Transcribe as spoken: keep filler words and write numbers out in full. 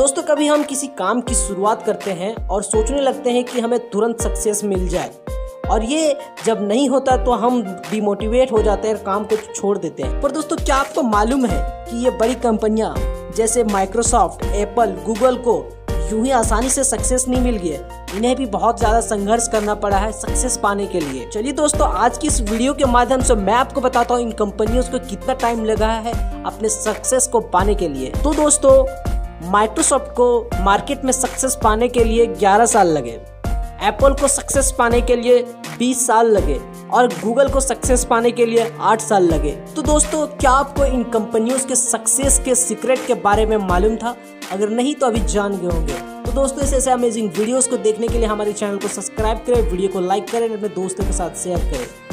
दोस्तों कभी हम किसी काम की शुरुआत करते हैं और सोचने लगते हैं कि हमें तुरंत सक्सेस मिल जाए, और ये जब नहीं होता तो हम डिमोटिवेट हो जाते हैं और काम को छोड़ देते हैं। पर दोस्तों क्या आपको मालूम है कि ये बड़ी कंपनियां जैसे माइक्रोसॉफ्ट, एप्पल, गूगल को यूं ही आसानी से सक्सेस नहीं मिल गई, इन्हें भी बहुत ज्यादा संघर्ष करना पड़ा है सक्सेस पाने के लिए। चलिए दोस्तों, आज की इस वीडियो के माध्यम से मैं आपको बताता हूँ इन कंपनियों को कितना टाइम लगा है अपने सक्सेस को पाने के लिए। तो दोस्तों माइक्रोसॉफ्ट को मार्केट में सक्सेस पाने के लिए ग्यारह साल लगे, एप्पल को सक्सेस पाने के लिए बीस साल लगे और गूगल को सक्सेस पाने के लिए आठ साल लगे। तो दोस्तों क्या आपको इन कंपनियों के सक्सेस के सीक्रेट के बारे में मालूम था? अगर नहीं तो अभी जान गए होंगे। तो दोस्तों ऐसे ऐसे अमेजिंग वीडियोस को देखने के लिए हमारे चैनल को सब्सक्राइब करें, वीडियो को लाइक करें, अपने दोस्तों के साथ शेयर करें।